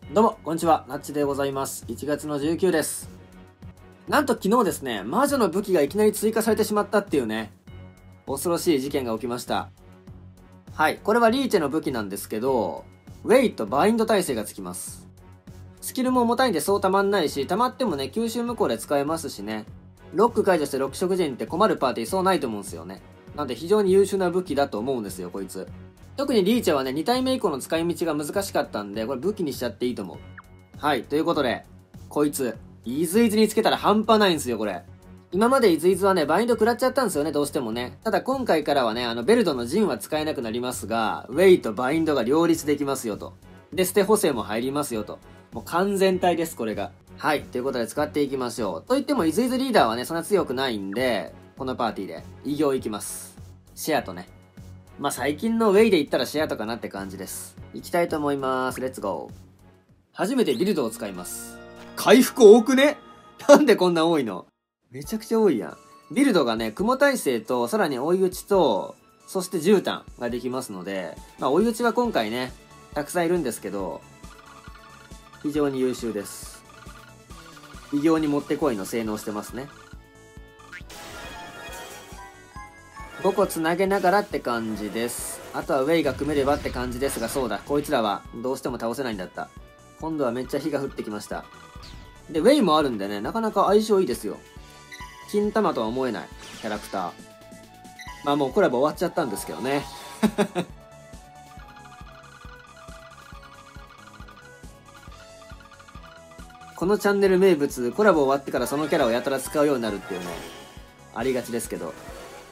どうも、こんにちは。ナッチでございます。1月の19です。なんと昨日ですね、魔女の武器がいきなり追加されてしまったっていうね、恐ろしい事件が起きました。はい、これはリーチェの武器なんですけど、ウェイとバインド耐性がつきます。スキルも重たいんでそう溜まんないし、溜まってもね、吸収無効で使えますしね、ロック解除して6色人って困るパーティーそうないと思うんですよね。なんで非常に優秀な武器だと思うんですよ、こいつ。特にリーチェはね、2体目以降の使い道が難しかったんで、これ武器にしちゃっていいと思う。はい、ということで、こいつ、イズイズにつけたら半端ないんですよ、これ。今までイズイズはね、バインド食らっちゃったんですよね、どうしてもね。ただ今回からはね、ベルドの陣は使えなくなりますが、ウェイとバインドが両立できますよと。で、捨て補正も入りますよと。もう完全体です、これが。はい、ということで使っていきましょう。と言っても、イズイズリーダーはね、そんな強くないんで、このパーティーで、異形いきます。シェアとね。まあ、最近のウェイで言ったらシェアとかなって感じです。行きたいと思います。レッツゴー。初めてビルドを使います。回復多くね？なんでこんな多いの？めちゃくちゃ多いやん。ビルドがね、雲耐性と、さらに追い打ちと、そして絨毯ができますので、まあ追い打ちは今回ね、たくさんいるんですけど、非常に優秀です。異形にもってこいの性能してますね。5個つなげながらって感じです。あとはウェイが組めればって感じですが、そうだ、こいつらはどうしても倒せないんだった。今度はめっちゃ火が降ってきました。で、ウェイもあるんでね、なかなか相性いいですよ。金玉とは思えないキャラクター。まあもうコラボ終わっちゃったんですけどね。このチャンネル名物、コラボ終わってからそのキャラをやたら使うようになるっていうね、ありがちですけど。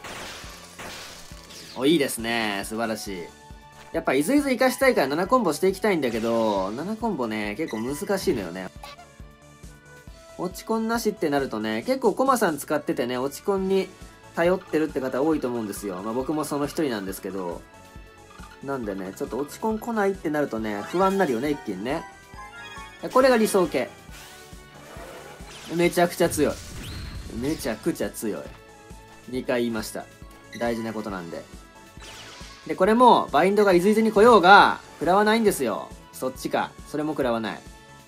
お、いいですね。素晴らしい。やっぱイズイズ活かしたいから7コンボしていきたいんだけど、7コンボね、結構難しいのよね。落ちコンなしってなるとね、結構コマさん使っててね、落ちコンに頼ってるって方多いと思うんですよ。まあ僕もその一人なんですけど。なんでね、ちょっと落ちコン来ないってなるとね、不安になるよね、一気にね。これが理想形。めちゃくちゃ強い。めちゃくちゃ強い。2回言いました。大事なことなんで。で、これも、バインドがイズイズに来ようが、食らわないんですよ。そっちか。それも食らわない。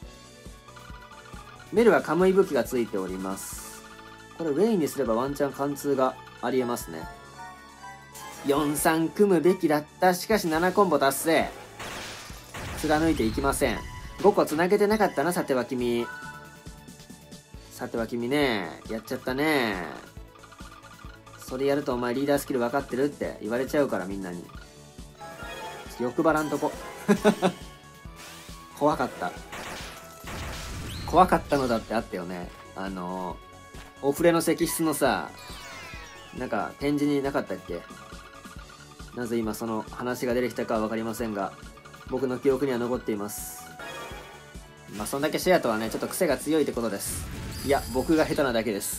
ベルはカムイ武器がついております。これウェイにすればワンチャン貫通がありえますね。4-3組むべきだった。しかし7コンボ達成。貫いていきません。5個繋げてなかったな、さては君。さては君ね、やっちゃったね。それやるとお前リーダースキル分かってるって言われちゃうからみんなに。欲張らんとこ。怖かった。怖かったのだってあったよね。お触れの石室のさ、なんか展示になかったっけ？なぜ今その話が出てきたかは分かりませんが、僕の記憶には残っています。まあそんだけシェアとはね、ちょっと癖が強いってことです。いや、僕が下手なだけです。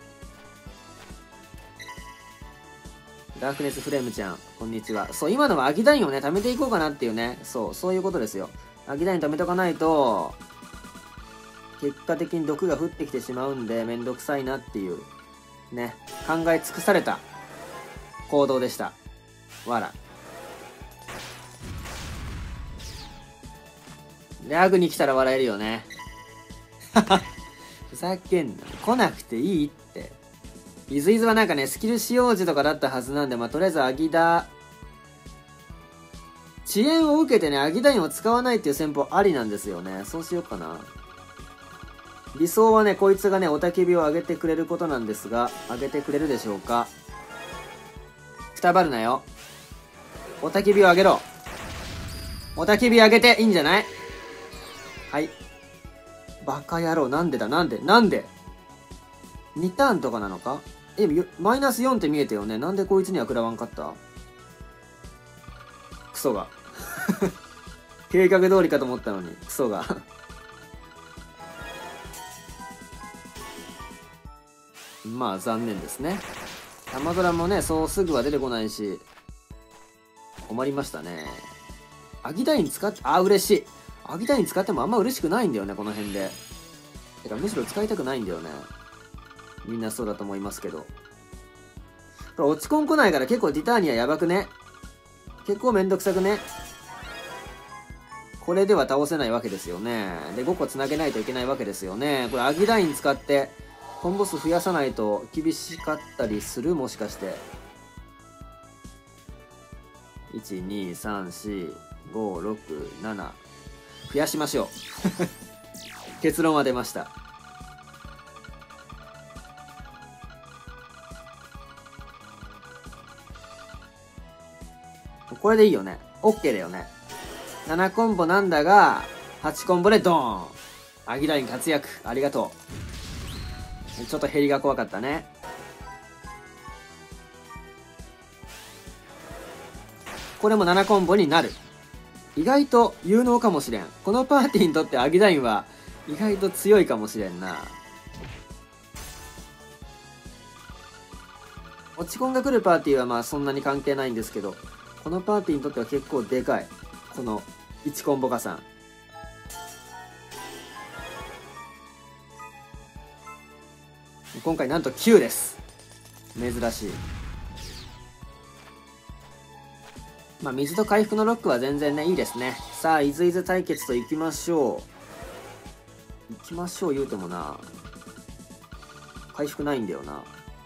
ダークネスフレームちゃん、こんにちは。そう、今のはアギダインをね、貯めていこうかなっていうね。そういうことですよ。アギダイン貯めとかないと、結果的に毒が降ってきてしまうんで、めんどくさいなっていう、ね、考え尽くされた行動でした。わら。ラグに来たら笑えるよね。ふざけんな。来なくていいって。イズイズはなんかね、スキル使用時とかだったはずなんで、まあ、とりあえずアギダ。遅延を受けてね、アギダインを使わないっていう戦法ありなんですよね。そうしようかな。理想はね、こいつがね、雄たけびを上げてくれることなんですが、上げてくれるでしょうか。くたばるなよ。雄たけびを上げろ。雄たけび上げていいんじゃない？はい。バカ野郎、なんで ?2 ターンとかなのか？マイナス4って見えてよね。なんでこいつには食らわんかった？クソが。計画通りかと思ったのに、クソが。まあ残念ですね。玉ドラもね、そうすぐは出てこないし、困りましたね。アギダイン使って、嬉しい。アギダイン使ってもあんま嬉しくないんだよね、この辺で。てかむしろ使いたくないんだよね。みんなそうだと思いますけど。これ落ちコン来ないから結構ディターニアやばくね？結構めんどくさくね？ これでは倒せないわけですよね。で、5個つなげないといけないわけですよね。これ、アギライン使って、コンボ数増やさないと厳しかったりする？もしかして。1、2、3、4、5、6、7。増やしましょう。結論は出ました。これでいいよね。OK だよね。7コンボなんだが、8コンボでドーン。アギライン活躍。ありがとう。ちょっと減りが怖かったね。これも7コンボになる。意外と有能かもしれん。このパーティーにとってアギラインは意外と強いかもしれんな。落ちコンが来るパーティーはまあそんなに関係ないんですけど、このパーティーにとっては結構でかい。この1コンボ加算。今回なんと9です。珍しい。まあ水と回復のロックは全然ね、いいですね。さあ、イズイズ対決と行きましょう。行きましょう言うてもな。回復ないんだよな。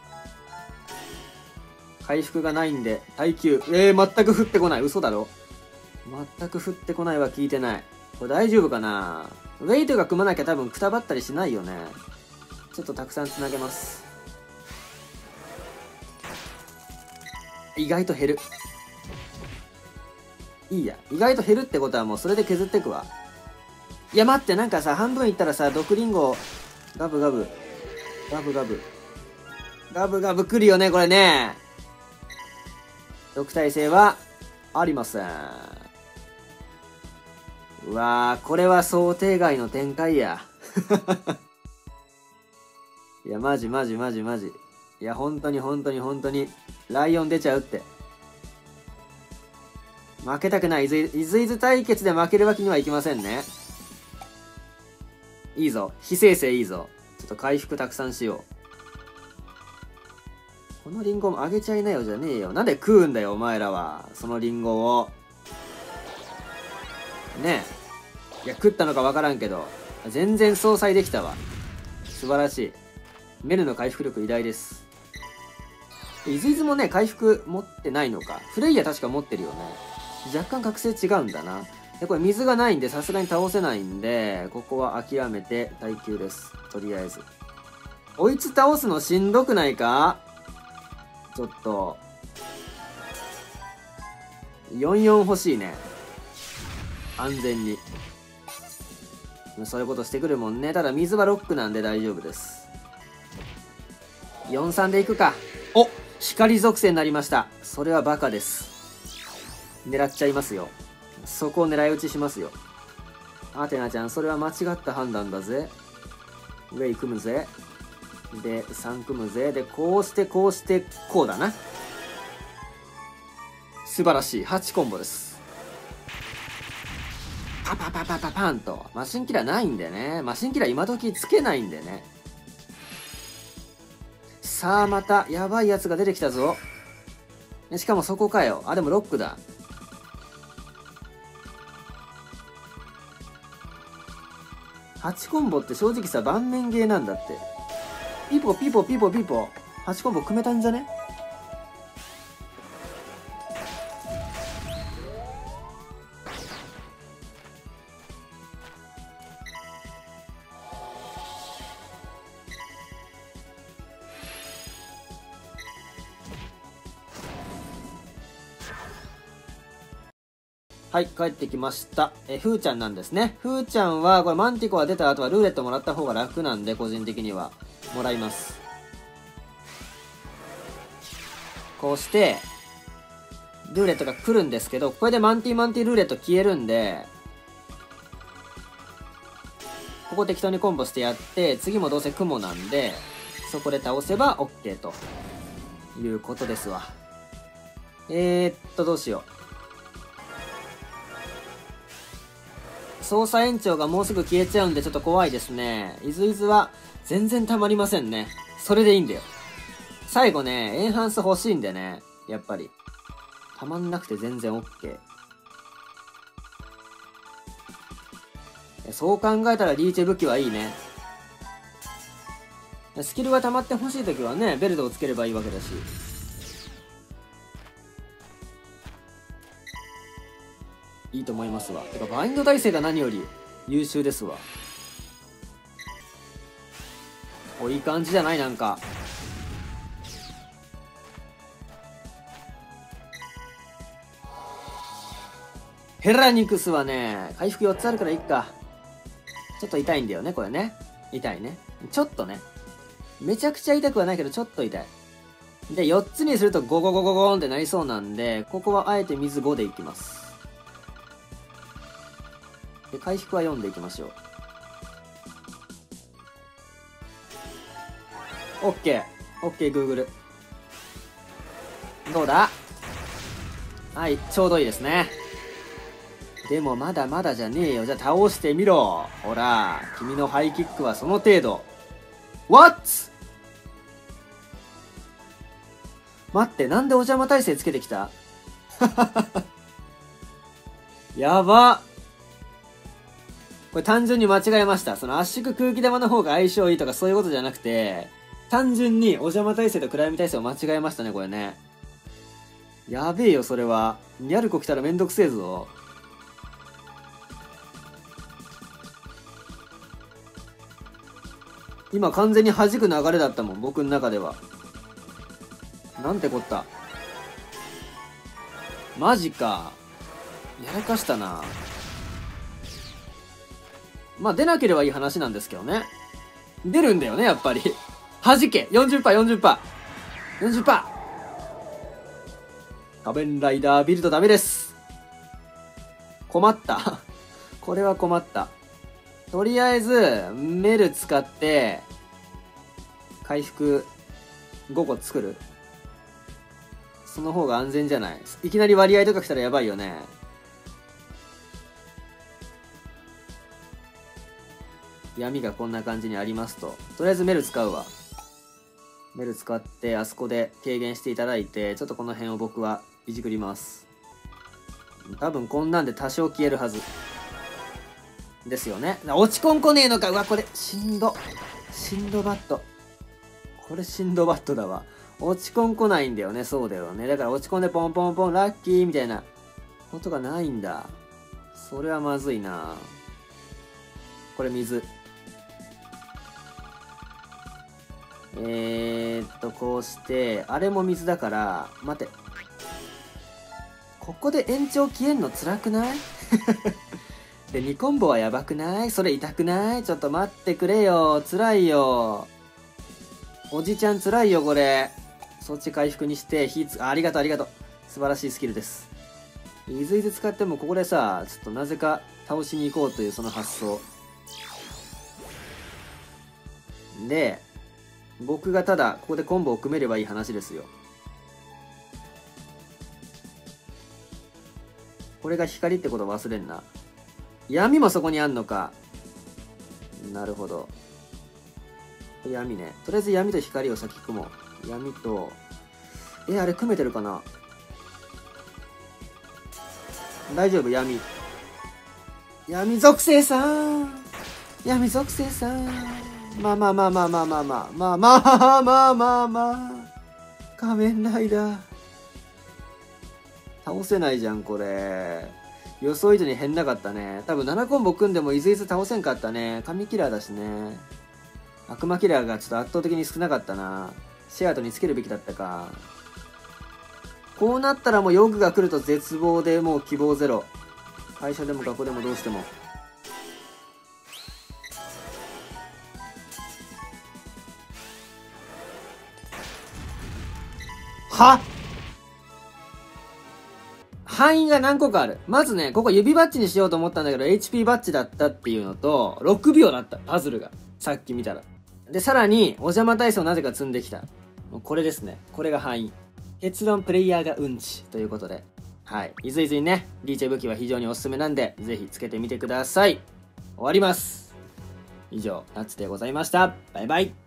回復がないんで、耐久。全く降ってこない。嘘だろ？全く降ってこないは聞いてない。これ大丈夫かな？ウェイトが組まなきゃ多分くたばったりしないよね。ちょっとたくさんつなげます。意外と減る。いいや。意外と減るってことはもうそれで削ってくわ。いや待って、なんかさ、半分いったらさ、毒リンゴ、ガブガブ。ガブガブ。ガブガブ来るよね、これね。毒耐性はありません。うわー、これは想定外の展開や。いや、マジ。いや、本当に、ライオン出ちゃうって。負けたくない。イズイズ対決で負けるわけにはいきませんね。いいぞ。非生成いいぞ。ちょっと回復たくさんしよう。このリンゴもあげちゃいなよじゃねえよ。なんで食うんだよ、お前らは。そのリンゴを。ねえ。いや、食ったのかわからんけど。全然相殺できたわ。素晴らしい。メルの回復力偉大です。イズイズもね、回復持ってないのか。フレイヤ確か持ってるよね。若干覚醒違うんだな。で、これ水がないんでさすがに倒せないんで、ここは諦めて耐久です。とりあえず。こいつ倒すのしんどくないか？ちょっと。44欲しいね。安全に。そういうことしてくるもんね。ただ水はロックなんで大丈夫です。43でいくか。お！光属性になりました。それはバカです。狙っちゃいますよ。そこを狙い撃ちしますよ。アテナちゃん、それは間違った判断だぜ。ウェイ組むぜ。で、3組むぜ。で、こうして、こうだな。素晴らしい。8コンボです。パンと。マシンキラーないんでね。マシンキラー今時つけないんでね。さあ、また、やばいやつが出てきたぞ。しかもそこかよ。あ、でもロックだ。8コンボって正直さ、盤面ゲーなんだって。ピポ。8コンボ組めたんじゃね？はい、帰ってきました。ふーちゃんなんですね。ふーちゃんは、これマンティコが出た後はルーレットもらった方が楽なんで、個人的には。もらいます。こうして、ルーレットが来るんですけど、これでマンティルーレット消えるんで、ここ適当にコンボしてやって、次もどうせ雲なんで、そこで倒せば OK ということですわ。どうしよう。操作延長がもうすぐ消えちゃうんでちょっと怖いですね。イズイズは全然たまりませんね。それでいいんだよ。最後ね、エンハンス欲しいんでね。やっぱり。たまんなくて全然 OK。 そう考えたらリーチェ武器はいいね。スキルが溜まってほしい時はね、ベルトをつければいいわけだし。いいと思いますわ。てかバインド耐性が何より優秀ですわ。お、いい感じじゃない？なんかヘラニクスはね、回復4つあるからいっか。ちょっと痛いんだよね、これね。痛いね。ちょっとね。めちゃくちゃ痛くはないけど、ちょっと痛い。で、4つにするとゴゴゴゴゴーンってなりそうなんで、ここはあえて水5でいきます。で、回復は4でいきましょう。OK。OK、Google。どうだ？はい、ちょうどいいですね。でもまだまだじゃねえよ。じゃあ倒してみろ。ほら、君のハイキックはその程度。What？ 待って、なんでお邪魔耐性つけてきた？やば。これ単純に間違えました。その圧縮空気玉の方が相性いいとかそういうことじゃなくて、単純にお邪魔耐性と暗闇耐性を間違えましたね、これね。やべえよ、それは。ニャルコ来たらめんどくせえぞ。今完全に弾く流れだったもん、僕の中では。なんてこった。マジか。やらかしたな。まあ出なければいい話なんですけどね。出るんだよね、やっぱり。弾け !40%、40%。40%。仮面ライダービルドダメです。困った。これは困った。とりあえず、メル使って、回復5個作る。その方が安全じゃない？いきなり割合とか来たらやばいよね。闇がこんな感じにありますと。とりあえずメル使うわ。メル使って、あそこで軽減していただいて、ちょっとこの辺を僕はいじくります。多分こんなんで多少消えるはず。ですよね。落ち込んこねえのか。うわ、これ、シンドバット。これシンドバットだわ。落ち込んこないんだよね。そうだよね。だから落ち込んでポンポンポン、ラッキーみたいなことがないんだ。それはまずいな。これ水。こうして、あれも水だから、待て。ここで延長消えんの辛くない？で、2コンボはやばくない？それ痛くない？ちょっと待ってくれよ。辛いよ。おじちゃん辛いよ、これ。そっち回復にして、ありがとう、ありがとう。素晴らしいスキルです。いずいず使っても、ここでさ、ちょっとなぜか倒しに行こうというその発想。で、僕がただ、ここでコンボを組めればいい話ですよ。これが光ってこと忘れんな。闇もそこにあんのか。なるほど。闇ね。とりあえず闇と光を先組もう。闇と、あれ組めてるかな？大丈夫、闇。闇属性さん。闇属性さん。まあまあまあまあまあまあまあまあまあまあまあまあまあ。仮面ライダー。倒せないじゃん、これ。予想以上に変なかったね。多分7コンボ組んでもいずいず倒せんかったね。神キラーだしね。悪魔キラーがちょっと圧倒的に少なかったな。シェアトにつけるべきだったか。こうなったらもうヨグが来ると絶望でもう希望ゼロ。会社でも学校でもどうしても。は？範囲が何個かある。まずね、ここ指バッジにしようと思ったんだけど、HP バッジだったっていうのと、6秒だった、パズルが。さっき見たら。で、さらに、お邪魔体操をなぜか積んできた。もうこれですね。これが範囲。結論、プレイヤーがうんち。ということで。はい。いずいずにね、リーチェ武器は非常におすすめなんで、ぜひつけてみてください。終わります。以上、ナッツでございました。バイバイ。